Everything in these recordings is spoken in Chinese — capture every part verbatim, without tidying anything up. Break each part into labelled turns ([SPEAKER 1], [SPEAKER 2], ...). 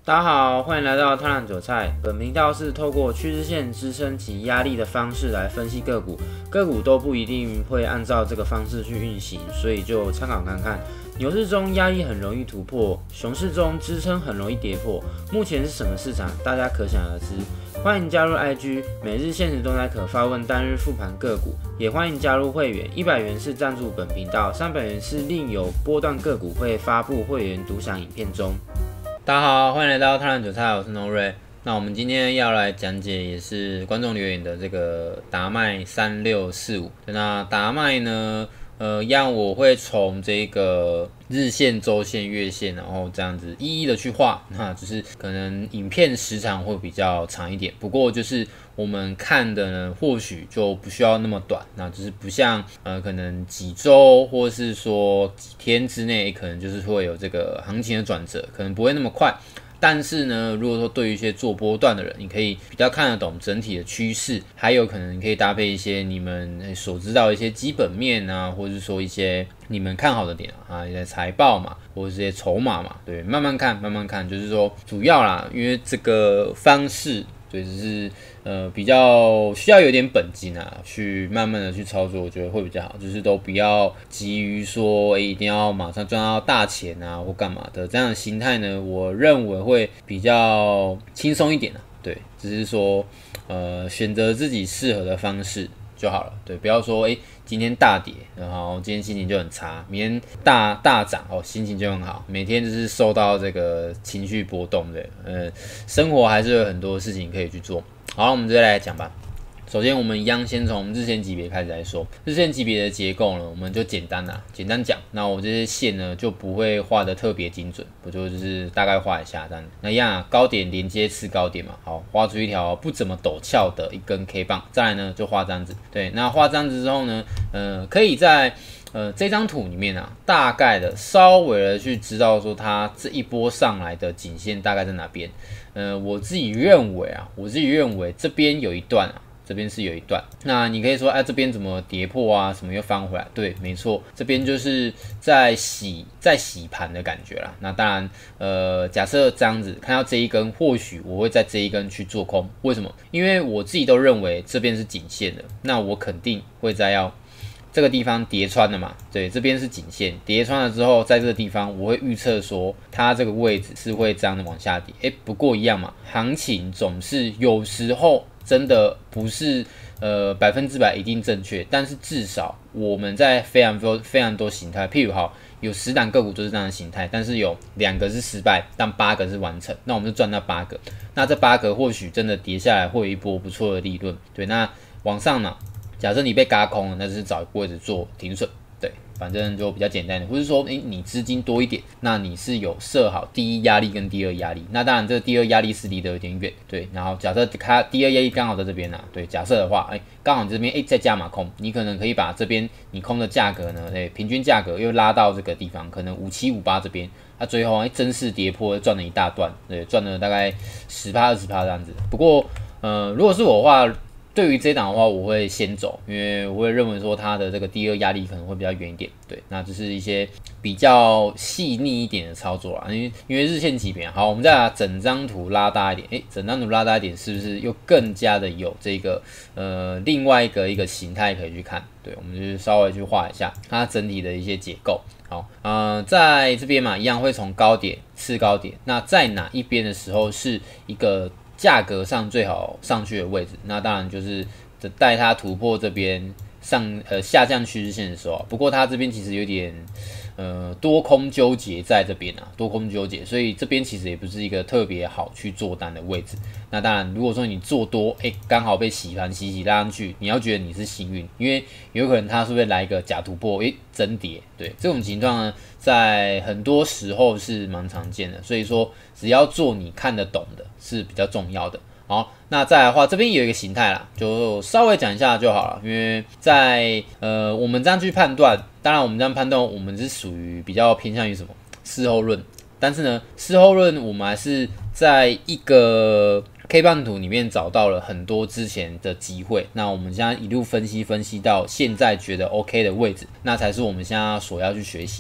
[SPEAKER 1] 大家好，欢迎来到贪婪韭菜。本频道是透过趋势线支撑及压力的方式来分析个股，个股都不一定会按照这个方式去运行，所以就参考看看。牛市中压力很容易突破，熊市中支撑很容易跌破。目前是什么市场？大家可想而知。欢迎加入 I G， 每日限时动态可发问单日复盘个股，也欢迎加入会员，一百元是赞助本频道，三百元是另有波段个股会发布会员独享影片中。大家好，欢迎来到贪婪韭菜，我是 No Ray。那我们今天要来讲解也是观众留言的这个达麦三六四五。那达麦呢，呃，一样我会从这个日线、周线、月线，然后这样子一一的去画。那就是可能影片时长会比较长一点，不过就是我们看的呢，或许就不需要那么短，那就是不像呃可能几周或是说几天之内，可能就是会有这个行情的转折，可能不会那么快。但是呢，如果说对于一些做波段的人，你可以比较看得懂整体的趋势，还有可能可以搭配一些你们所知道的一些基本面啊，或者是说一些你们看好的点啊，一些财报嘛，或者是一些筹码嘛，对，慢慢看，慢慢看，就是说主要啦，因为这个方式。对，只是呃比较需要有点本金啊，去慢慢的去操作，我觉得会比较好。就是都不要急于说，哎、欸，一定要马上赚到大钱啊，或干嘛的这样的心态呢，我认为会比较轻松一点啊。对，只是说呃选择自己适合的方式就好了。对，不要说哎、欸、今天大跌，然后今天心情就很差，明天大大涨哦，心情就很好。每天就是受到这个情绪波动的，呃，生活还是有很多事情可以去做。好，我们直接来讲吧。首先，我们一样先从日线级别开始来说。日线级别的结构呢，我们就简单啦，简单讲。那我这些线呢，就不会画得特别精准，我就就是大概画一下这样。那一样啊，高点连接次高点嘛，好，画出一条不怎么陡峭的一根 K 棒。再来呢，就画这样子。对，那画这样子之后呢，呃，可以在呃这张图里面啊，大概的稍微的去知道说它这一波上来的颈线大概在哪边。呃，我自己认为啊，我自己认为这边有一段啊。这边是有一段，那你可以说，哎、啊，这边怎么跌破啊？什么又翻回来？对，没错，这边就是在洗，在洗盘的感觉啦。那当然，呃，假设这样子看到这一根，或许我会在这一根去做空。为什么？因为我自己都认为这边是颈线的，那我肯定会在要这个地方跌穿了嘛。对，这边是颈线，跌穿了之后，在这个地方我会预测说，它这个位置是会这样的往下跌。哎，不过一样嘛，行情总是有时候。真的不是呃百分之百一定正确，但是至少我们在非常多非常多形态，譬如好有十档个股都是这样的形态，但是有两个是失败，但八个是完成，那我们就赚那八个，那这八个或许真的跌下来会有一波不错的利润，对，那往上呢，假设你被嘎空了，那就是找一个位置做停损。对，反正就比较简单的，或是说，诶，你资金多一点，那你是有设好第一压力跟第二压力，那当然这个第二压力是离得有点远，对，然后假设它第二压力刚好在这边啊，对，假设的话，诶，刚好这边诶再加码空，你可能可以把这边你空的价格呢，诶，平均价格又拉到这个地方，可能五七五八这边，它、啊、最后诶真是跌破赚了一大段，对，赚了大概百分之十、百分之二十 这样子。不过，呃，如果是我的话。对于这一档的话，我会先走，因为我会认为说它的这个第二压力可能会比较远一点，对，那就是一些比较细腻一点的操作啦，因为因为日线级别，好，我们再把整张图拉大一点，诶，整张图拉大一点，是不是又更加的有这个呃另外一个一个形态可以去看？对，我们就稍微去画一下它整体的一些结构。好，呃，在这边嘛，一样会从高点、次高点，那在哪一边的时候是一个。价格上最好上去的位置，那当然就是带它突破这边上呃下降趋势线的时候，不过它这边其实有点呃多空纠结在这边啊，多空纠结，所以这边其实也不是一个特别好去做单的位置。那当然，如果说你做多，哎，刚好被洗盘洗洗拉上去，你要觉得你是幸运，因为有可能它是不是来一个假突破，哎，真跌，对，这种情况呢，在很多时候是蛮常见的，所以说只要做你看得懂的是比较重要的。好，那再来的话，这边有一个形态啦，就稍微讲一下就好了，因为在呃我们这样去判断，当然我们这样判断，我们是属于比较偏向于什么事后论，但是呢，事后论我们还是在一个 K 棒图里面找到了很多之前的机会，那我们现在一路分析分析到现在觉得 OK 的位置，那才是我们现在所要去学习的。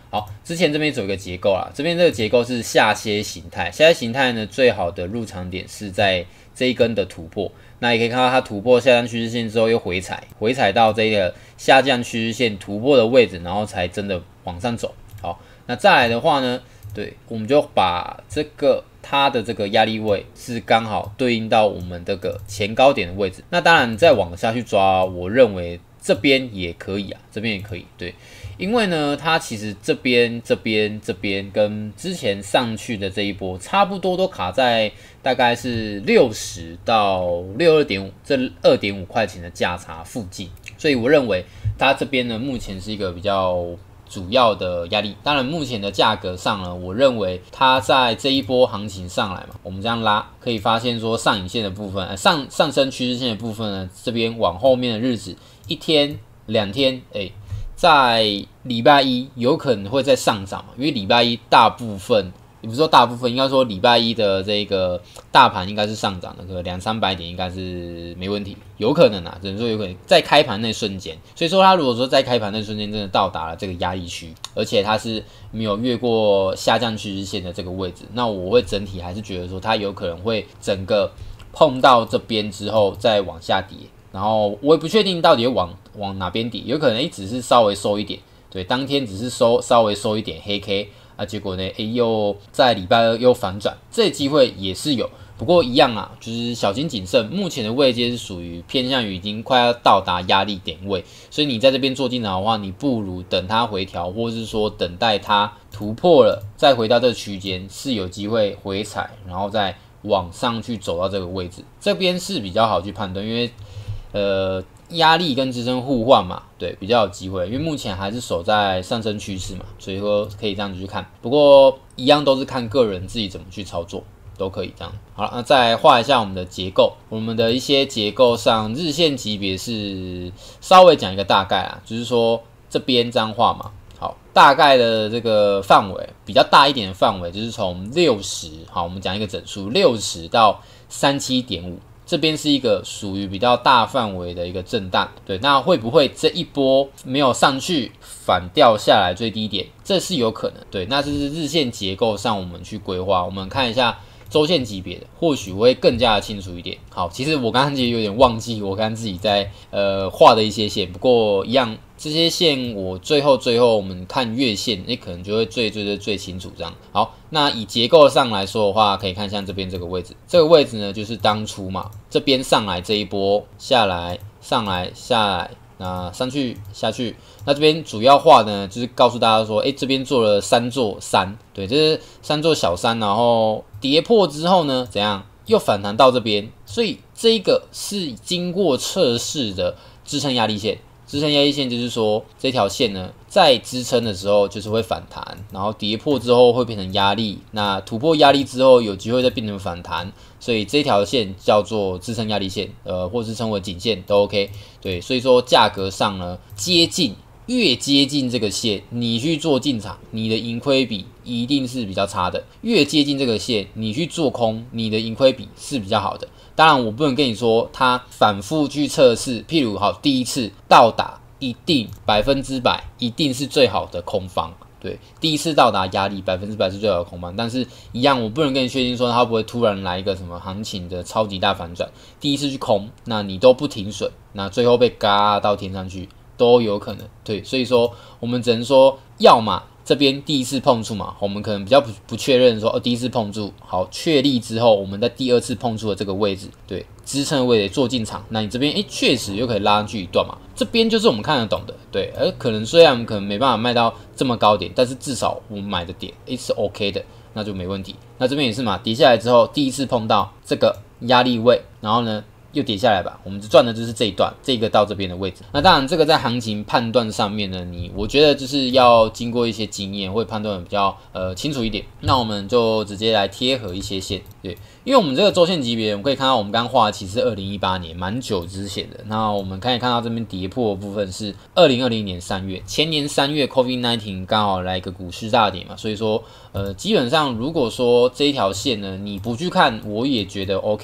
[SPEAKER 1] 好，之前这边走一个结构啦，这边这个结构是下切形态，下切形态呢最好的入场点是在这一根的突破，那也可以看到它突破下降趋势线之后又回踩，回踩到这个下降趋势线突破的位置，然后才真的往上走。好，那再来的话呢，对，我们就把这个它的这个压力位是刚好对应到我们这个前高点的位置。那当然再往下去抓，我认为这边也可以啊，这边也可以，对。因为呢，它其实这边、这边、这边跟之前上去的这一波差不多，都卡在大概是六十到六二点五这二点五块钱的价差附近，所以我认为它这边呢，目前是一个比较主要的压力。当然，目前的价格上呢，我认为它在这一波行情上来嘛，我们这样拉，可以发现说上影线的部分，呃、上上升趋势线的部分呢，这边往后面的日子，一天、两天，哎。在礼拜一有可能会再上涨嘛，因为礼拜一大部分，也不是说大部分，应该说礼拜一的这个大盘应该是上涨的，可能两三百点应该是没问题，有可能啊，只能说有可能在开盘那瞬间，所以说它如果说在开盘那瞬间真的到达了这个压力区，而且它是没有越过下降趋势线的这个位置，那我会整体还是觉得说它有可能会整个碰到这边之后再往下跌。然后我也不确定到底会往往哪边跌，有可能诶只是稍微收一点，对，当天只是收稍微收一点黑 K 啊，结果呢诶又在礼拜二又反转，这机会也是有，不过一样啊，就是小心谨慎。目前的位阶是属于偏向于已经快要到达压力点位，所以你在这边做进场的话，你不如等它回调，或是说等待它突破了再回到这个区间，是有机会回踩，然后再往上去走到这个位置，这边是比较好去判断，因为。呃，压力跟支撑互换嘛，对，比较有机会，因为目前还是守在上升趋势嘛，所以说可以这样子去看。不过一样都是看个人自己怎么去操作，都可以这样。好了，那再来画一下我们的结构，我们的一些结构上日线级别是稍微讲一个大概啊，就是说这边这样画嘛。好，大概的这个范围比较大一点的范围，就是从六十，好，我们讲一个整数，六十到三十七点五。这边是一个属于比较大范围的一个震荡，对，那会不会这一波没有上去反掉下来最低点？这是有可能，对，那这是日线结构上我们去规划，我们看一下周线级别的，或许会更加的清楚一点。好，其实我刚刚其实有点忘记我刚刚自己在呃画的一些线，不过一样。这些线我最后最后我们看月线，你可能就会最最最最清楚这样。好，那以结构上来说的话，可以看像这边这个位置，这个位置呢就是当初嘛，这边上来这一波下来上来下来，那上去下去，那这边主要画呢就是告诉大家说，哎，这边做了三座山，对，这是三座小山，然后跌破之后呢，怎样又反弹到这边，所以这个是经过测试的支撑压力线。支撑压力线就是说，这条线呢，在支撑的时候就是会反弹，然后跌破之后会变成压力，那突破压力之后有机会再变成反弹，所以这条线叫做支撑压力线，呃，或是称为颈线都 OK。对，所以说价格上呢，接近越接近这个线，你去做进场，你的盈亏比一定是比较差的；越接近这个线，你去做空，你的盈亏比是比较好的。当然，我不能跟你说它反复去测试，譬如好第一次到达一定百分之百一定是最好的空方，对，第一次到达压力百分之百是最好的空方，但是一样我不能跟你确定说它会不会突然来一个什么行情的超级大反转，第一次去空，那你都不停损，那最后被嘎到天上去都有可能，对，所以说我们只能说，要么这边第一次碰触嘛，我们可能比较不不确认说，哦，第一次碰触好确立之后，我们在第二次碰触的这个位置，对，支撑的位置做进场，那你这边诶确实又可以拉上去一段嘛，这边就是我们看得懂的，对，而可能虽然我们可能没办法卖到这么高点，但是至少我们买的点诶是 OK 的，那就没问题。那这边也是嘛，跌下来之后第一次碰到这个压力位，然后呢又跌下来吧，我们赚的就是这一段，这个到这边的位置。那当然，这个在行情判断上面呢，你我觉得就是要经过一些经验，会判断的比较呃清楚一点。那我们就直接来贴合一些线，对，因为我们这个周线级别，我们可以看到我们刚画的其实是二零一八年蛮久之前的。那我们可以看到这边跌破的部分是二零二零年三月，前年三月 COVID 十九 刚好来一个股市大跌嘛，所以说呃基本上如果说这一条线呢你不去看，我也觉得 OK。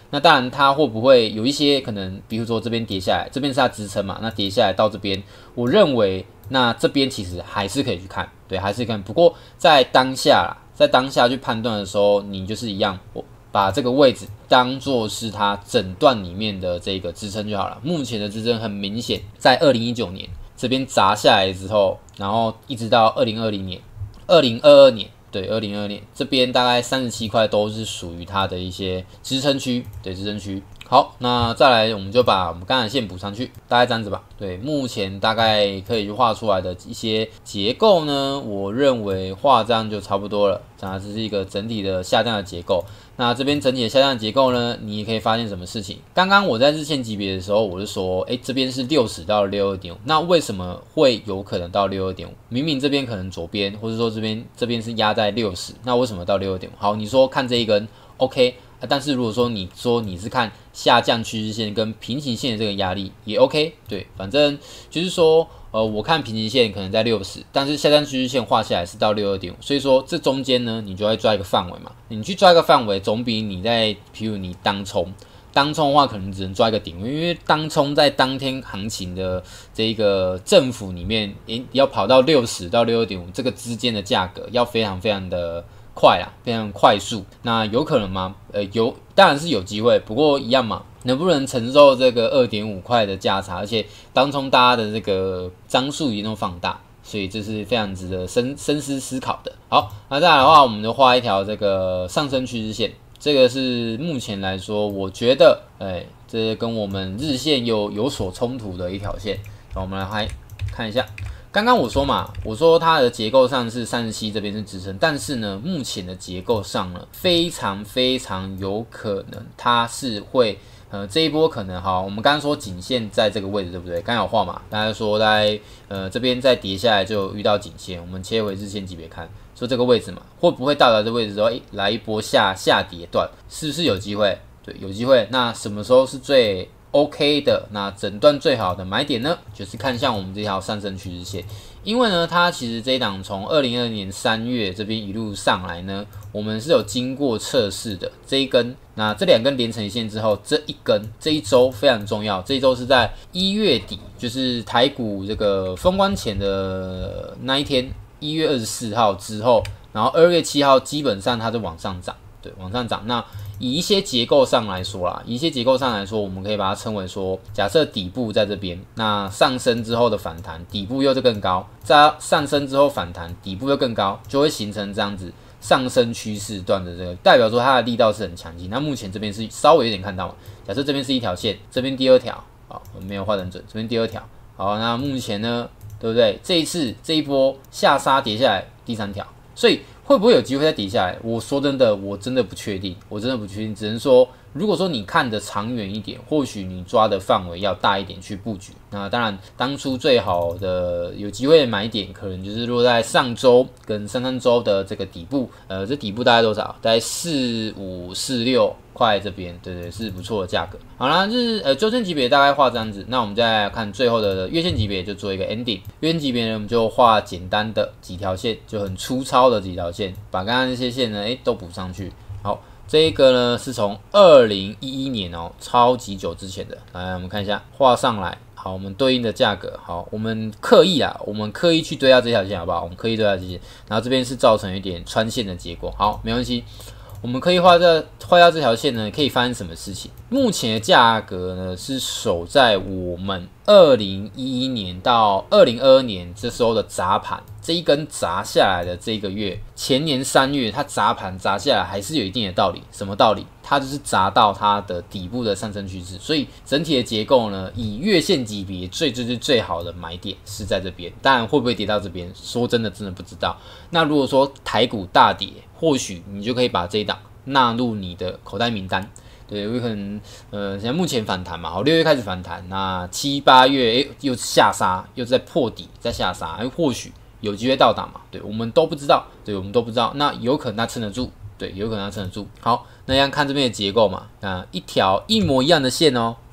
[SPEAKER 1] 那当然它会不会有一些可能，比如说这边跌下来，这边是它支撑嘛，那跌下来到这边，我认为那这边其实还是可以去看，对，还是可以看。不过在当下啦，在当下去判断的时候，你就是一样，我把这个位置当做是它整段里面的这个支撑就好了。目前的支撑很明显，在二零一九年这边砸下来之后，然后一直到二零二零年、二零二二年。对，二零二二年这边大概三十七块都是属于它的一些支撑区，对，支撑区。好，那再来我们就把我们刚才线补上去，大概这样子吧。对，目前大概可以去画出来的一些结构呢，我认为画这样就差不多了。这样这是一个整体的下降的结构。那这边整体的下降的结构呢，你也可以发现什么事情？刚刚我在日线级别的时候，我就说，哎，这边是六十到六十二点五，那为什么会有可能到六十二点五？明明这边可能左边，或者说这边这边是压在六十，那为什么到六十二点五？好，你说看这一根 ，OK。啊、但是如果说你说你是看下降趋势线跟平行线的这个压力也 OK， 对，反正就是说，呃，我看平行线可能在六十，但是下降趋势线画下来是到六十二点五，所以说这中间呢，你就会抓一个范围嘛，你去抓一个范围，总比你在，譬如你当冲。当冲的话，可能只能抓一个顶位，因为当冲在当天行情的这个政府里面，诶，要跑到六十到六十二点五这个之间的价格，要非常非常的快啦，非常快速。那有可能吗？呃，有，当然是有机会，不过一样嘛，能不能承受这个 二点五 块的价差？而且当冲大家的这个张数一定放大。所以这是非常值得深深思思考的。好，那再来的话，我们就画一条这个上升趋势线。这个是目前来说，我觉得，哎，这跟我们日线有有所冲突的一条线。好，我们来看一下，刚刚我说嘛，我说它的结构上是三十七这边是支撑，但是呢，目前的结构上呢，非常非常有可能它是会。呃，这一波可能好，我们刚刚说颈线在这个位置，对不对？刚才有画嘛，大家说在呃这边再跌下来就遇到颈线，我们切回日线级别看，说这个位置嘛，会不会到达这个位置之后，哎，来一波下下跌段，是不是有机会？对，有机会。那什么时候是最 OK 的？那整段最好的买点呢？就是看向我们这条上升趋势线。因为呢，它其实这一档从二零二零年三月这边一路上来呢，我们是有经过测试的这一根，那这两根连成一线之后，这一根这一周非常重要，这一周是在一月底，就是台股这个封关前的那一天，一月二十四号之后，然后二月七号基本上它就往上涨，对，往上涨。那以一些结构上来说啦，以一些结构上来说，我们可以把它称为说，假设底部在这边，那上升之后的反弹，底部又就更高，在上升之后反弹，底部又更高，就会形成这样子上升趋势段的这个，代表说它的力道是很强劲。那目前这边是稍微有点看到嘛，假设这边是一条线，这边第二条，好，我没有画得很准，这边第二条，好，那目前呢，对不对？这一次这一波下杀跌下来，第三条，所以。会不会有机会再跌下来？我说真的，我真的不确定，我真的不确定。只能说，如果说你看得长远一点，或许你抓的范围要大一点去布局。那当然，当初最好的有机会的买点，可能就是落在上周跟上上周的这个底部。呃，这底部大概多少？大概四五四六块这边，对对，是不错的价格。好啦，就是呃周线级别大概画这样子。那我们再来看最后的月线级别，就做一个 ending。月线级别呢，我们就画简单的几条线，就很粗糙的几条线，把刚刚这些线呢，哎，都补上去。好。这一个呢是从二零一一年哦，超级久之前的，来我们看一下，画上来，好，我们对应的价格，好，我们刻意啊，我们刻意去对到这条线，好不好？我们刻意对到这些，然后这边是造成一点穿线的结果，好，没关系，我们可以画这画到这条线呢，可以发生什么事情？目前的价格呢是守在我们二零一一年到二零二二年这时候的砸盘，这一根砸下来的这个月，前年三月它砸盘砸下来还是有一定的道理，什么道理？它就是砸到它的底部的上升趋势，所以整体的结构呢，以月线级别最最最最好的买点是在这边，当然会不会跌到这边，说真的真的不知道。那如果说台股大跌，或许你就可以把这一档纳入你的口袋名单。对，有可能，呃，现在目前反弹嘛，好，六月开始反弹，那七八月，诶，又下杀，又在破底，再下杀，诶，或许有机会到达嘛，对，我们都不知道，对，我们都不知道，那有可能它撑得住，对，有可能它撑得住。好，那要看这边的结构嘛，那一条一模一样的线哦，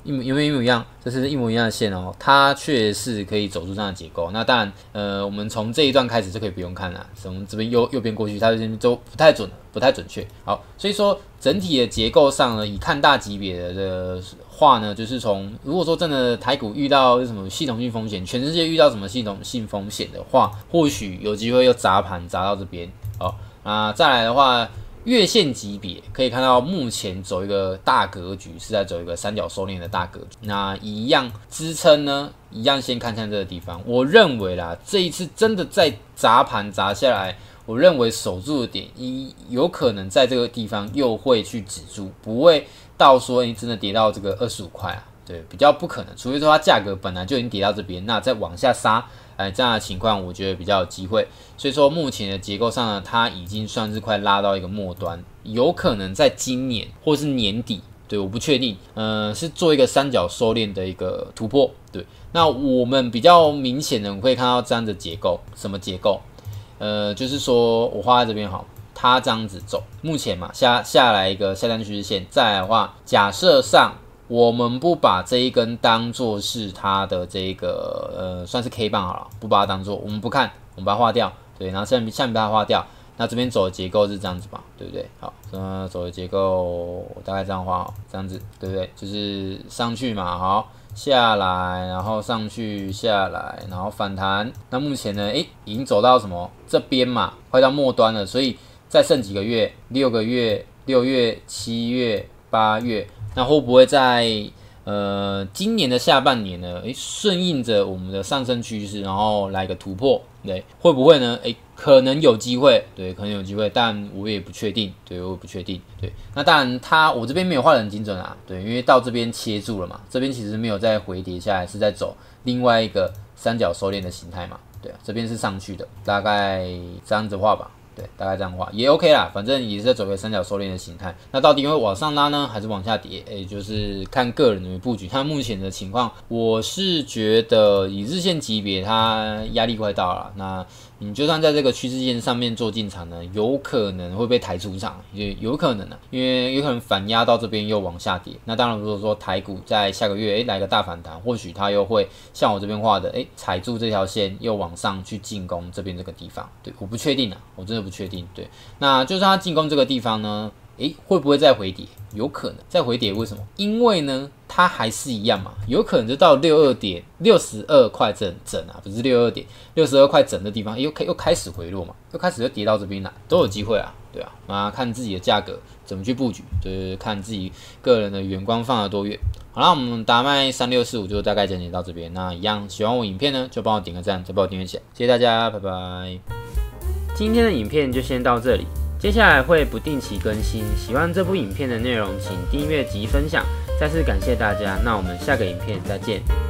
[SPEAKER 1] 一模有没有一模一样？这是一模一样的线哦，它确实可以走出这样的结构。那当然，呃，我们从这一段开始就可以不用看了，从这边右右边过去，它这边都不太准，不太准确。好，所以说整体的结构上呢，以看大级别的的话呢，就是从如果说真的台股遇到什么系统性风险，全世界遇到什么系统性风险的话，或许有机会又砸盘砸到这边。好，那再来的话。月线级别可以看到，目前走一个大格局，是在走一个三角收敛的大格局。那一样支撑呢，一样先看看这个地方。我认为啦，这一次真的在砸盘砸下来，我认为守住的点一有可能在这个地方又会去止住，不会到说你真的跌到这个二十五块啊，对，比较不可能。除非说它价格本来就已经跌到这边，那再往下杀。哎，这样的情况我觉得比较有机会，所以说目前的结构上呢，它已经算是快拉到一个末端，有可能在今年或是年底，对，我不确定，呃，是做一个三角收敛的一个突破，对。那我们比较明显的，我可以看到这样的结构，什么结构？呃，就是说我画在这边好，它这样子走，目前嘛下下来一个下降趋势线，再来的话，假设上。我们不把这一根当做是它的这个呃，算是 K 棒好了，不把它当做，我们不看，我们把它划掉，对，然后下面下面把它划掉，那这边走的结构是这样子吧，对不对？好，呃，走的结构我大概这样画，这样子，对不对？就是上去嘛，好，下来，然后上去下来，然后反弹。那目前呢，诶，已经走到什么这边嘛，快到末端了，所以再剩几个月，六个月，六月、七月、八月。那会不会在呃今年的下半年呢？诶，顺应着我们的上升趋势，然后来个突破，对，会不会呢？诶，可能有机会，对，可能有机会，但我也不确定，对，我也不确定，对。那当然它，我这边没有画得很精准啊，对，因为到这边切住了嘛，这边其实没有再回跌下来，是在走另外一个三角收敛的形态嘛，对啊，这边是上去的，大概这样子画吧。对，大概这样画也 OK 啦，反正也是在走个三角收敛的形态。那到底会往上拉呢，还是往下跌？诶，就是看个人的布局。它目前的情况，我是觉得以日线级别，它压力快到了。那你就算在这个趋势线上面做进场呢，有可能会被抬出场，也有可能啊，因为有可能反压到这边又往下跌。那当然，如果说台股在下个月诶来个大反弹，或许它又会像我这边画的，诶踩住这条线又往上去进攻这边这个地方。对，我不确定啊，我真的不确定。对，那就算它进攻这个地方呢，诶会不会再回跌？有可能再回跌，为什么？因为呢，它还是一样嘛，有可能就到六二点六十二块整整啊，不是六二点六十二块整的地方，又又开始回落嘛，又开始又跌到这边来，都有机会啊，对啊，那看自己的价格怎么去布局，就是看自己个人的远光放得多远。好啦，我们达麦三六四五就大概讲解到这边。那一样喜欢我影片呢，就帮我点个赞，再帮我订阅起来，谢谢大家，拜拜。今天的影片就先到这里。接下来会不定期更新，喜欢这部影片的内容，请订阅及分享。再次感谢大家，那我们下个影片再见。